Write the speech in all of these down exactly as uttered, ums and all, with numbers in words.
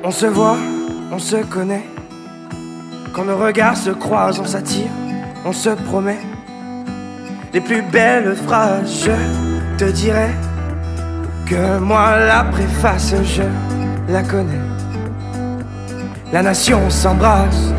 On se voit, on se connaît. Quand nos regards se croisent, on s'attire, on se promet les plus belles phrases. Je te dirai que moi la préface, je la connais. La nation s'embrasse.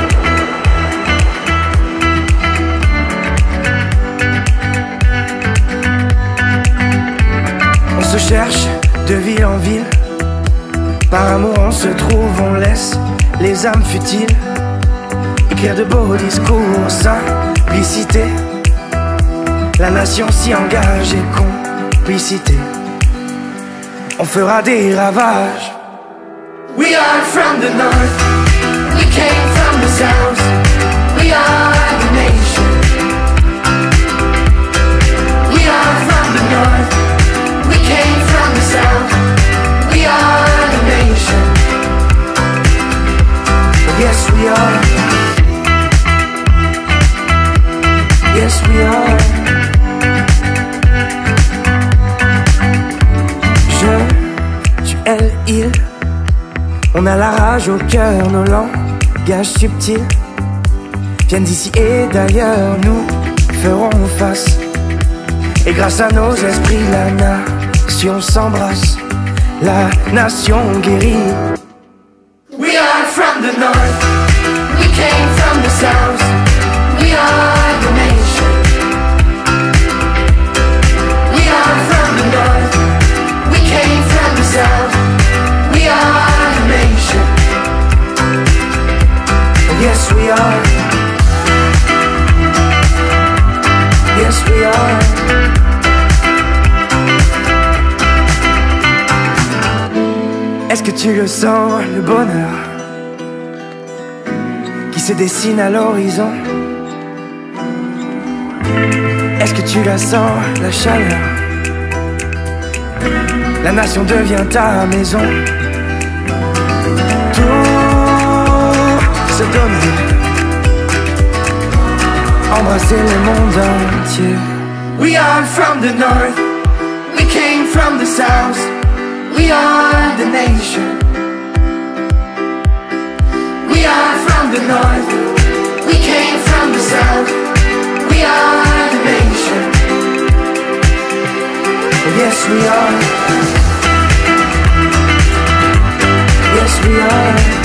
On se cherche de ville en ville. Par amour on se trouve, on laisse les âmes futiles écrire de beaux discours, simplicité. La nation s'y engage et complicité. On fera des ravages. We are from the north, we came from the south. We are the nation. We are from the north, we came from the south. We are the nation. Yes we are. Yes we are. Je, tu, elle, il. On a la rage au cœur, nos langages subtils viennent d'ici et d'ailleurs, nous ferons face. Et grâce à nos esprits, la nation s'embrasse, la nation guérit. We are from the north, we came from the south. We are the nation. We are from the north, we came from the south. We are the nation. Yes we are. Yes we are. Est-ce que tu le sens, le bonheur qui se dessine à l'horizon? Est-ce que tu la sens, la chaleur? La nation devient ta maison. Tout se donner, embrasser le monde entier. We are from the north, we came from the south. We are the nation. We are from the north, we came from the south. We are the nation. Yes we are. Yes we are.